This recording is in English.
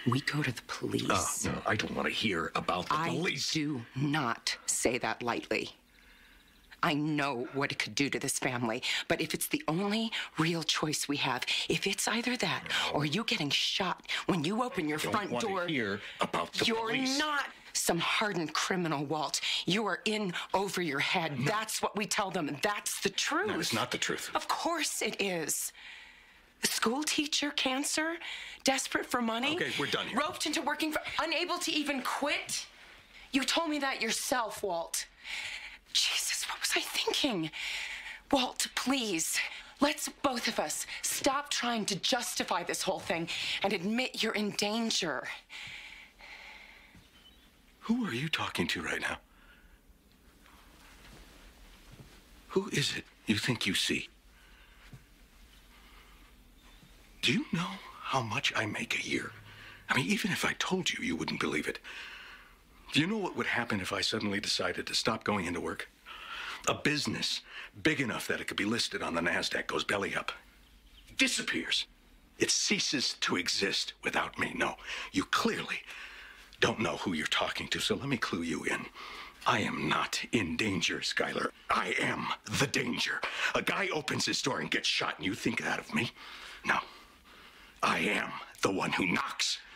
We go to the police. No, I don't want to hear about the police. I do not say that lightly. I know what it could do to this family, but if it's the only real choice we have, if it's either that or you getting shot when you open your front door... I don't want to hear about the police. You're not some hardened criminal, Walt. You are in over your head. No. That's what we tell them. That's the truth. No, it's not the truth. Of course it is. A school teacher, cancer, desperate for money. Okay, we're done here. Roped into working for... Unable to even quit. You told me that yourself, Walt. Jesus, what was I thinking? Walt, please, let's both of us stop trying to justify this whole thing and admit you're in danger. Who are you talking to right now? Who is it you think you see? Do you know how much I make a year? I mean, even if I told you, you wouldn't believe it. Do you know what would happen if I suddenly decided to stop going into work? A business big enough that it could be listed on the NASDAQ goes belly up. Disappears. It ceases to exist without me. No, you clearly don't know who you're talking to, so let me clue you in. I am not in danger, Skylar. I am the danger. A guy opens his door and gets shot, and you think that of me? No. I am the one who knocks.